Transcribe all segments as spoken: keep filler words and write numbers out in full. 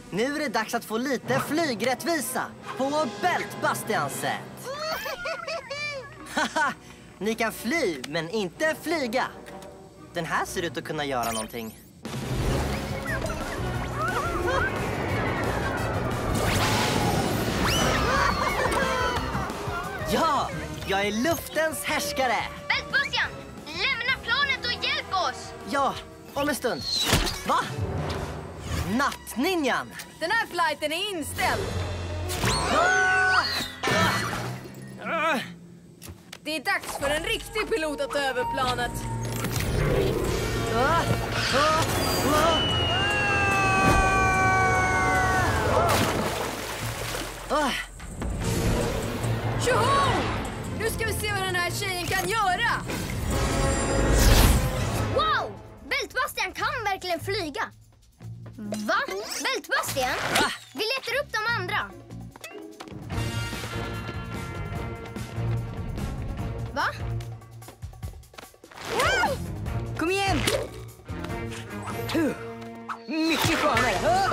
Nu är det dags att få lite flygrättvisa på Bältbastians sätt. Haha, ni kan fly men inte flyga. Den här ser ut att kunna göra någonting. Ja, jag är luftens härskare. Bältbastian, lämna planet och hjälp oss. Ja, om en stund. Va? Nattninjan. Den här flighten är inställd. Ah! Ah! Det är dags för en riktig pilot att ta över planet. Ah! Ah! Ah! Ah! Tjoho! Nu ska vi se vad den här tjejen kan göra. Wow! Bältbastian kan verkligen flyga. Va? Bältbastian? Ah! Vi letar upp de andra. Va? Kom igen! Mycket skönare.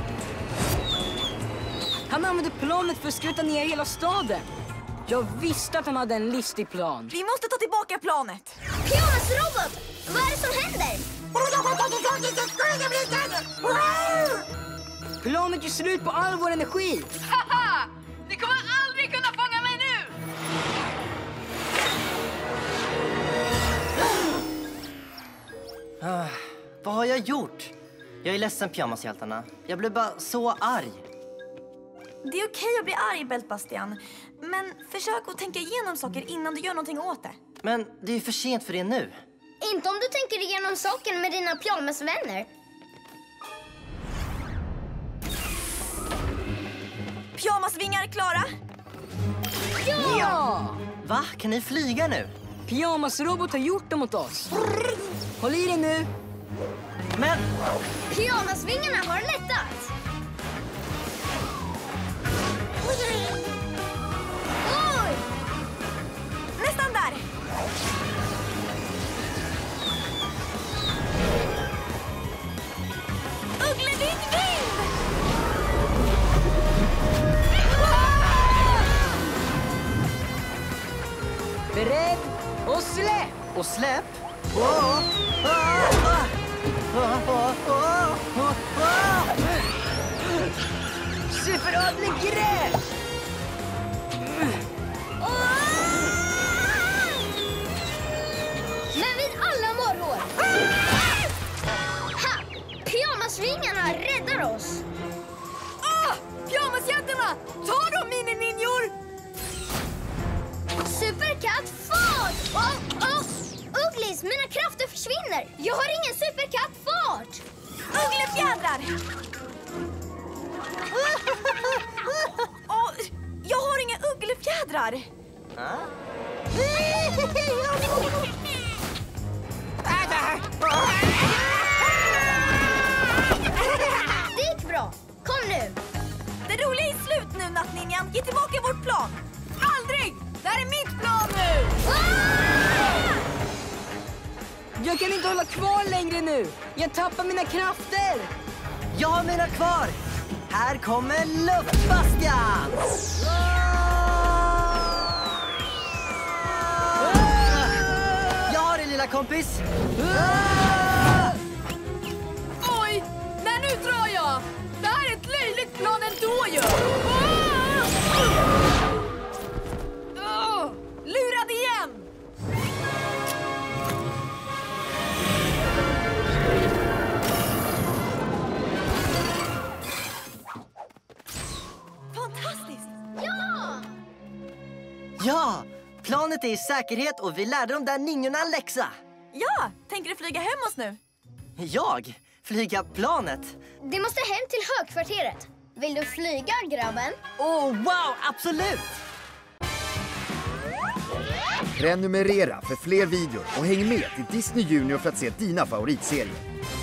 Han använde planet för att skruta ner hela staden. Jag visste att han hade en listig plan. Vi måste ta tillbaka planet. Pyjamasrobot! Vad är det som händer? Planet gör slut på all vår energi. Haha! Ni kommer aldrig kunna fånga mig nu! Ah, vad har jag gjort? Jag är ledsen, pyjamashjältarna. Jag blev bara så arg. Det är okej att bli arg, Bältbastian. Men försök att tänka igenom saker innan du gör någonting åt det. Men det är för sent för det nu. Inte om du tänker igenom saken med dina pyjamasvänner. Pyjamasvingar klara. Ja! ja! Va? Kan ni flyga nu? Pyjamasrobot har gjort det mot oss. Håll i dig nu. Men... Pyjamasvingarna har lättat. Oj! Nästan där. Uggleving vind! Beredd och släpp! Och släpp? Oh, oh, oh, oh. Oh, oh, oh, oh, oh. Superödlig gräs! Men vid alla morror. Ha! Pyjamasvingarna räddar oss. Ah! Pyjamashjältarna! Ta dem, mini-ninjor! Superkatt fart! Oh, oh. Ugglis, mina krafter försvinner. Jag har ingen superkatt fart. Ugglefjädrar! Oh, jag har inga ugglefjädrar. Ah. Det gick bra. Kom nu. Det roliga är slut nu, Nattninjan. Ge tillbaka vårt plan. Aldrig! Det här är mitt plan nu! Ah! Jag kan inte hålla kvar längre nu. Jag tappar mina krafter. Jag har mina kvar. Här kommer luftbastian. Jag har det, lilla kompis. Oj! Nej, nu drar jag! Det här är ett löjligt plan ändå ju! Oh! Lurad igen! Fantastiskt! Ja! Ja, planet är i säkerhet och vi lärde de där ninjorna en läxa. Ja, tänker du flyga hem oss nu? Jag? Flyga planet? Det måste hem till högkvarteret. Vill du flyga, grabben? Oh, wow, absolut! Prenumerera för fler videor och häng med till Disney Junior för att se dina favoritserier.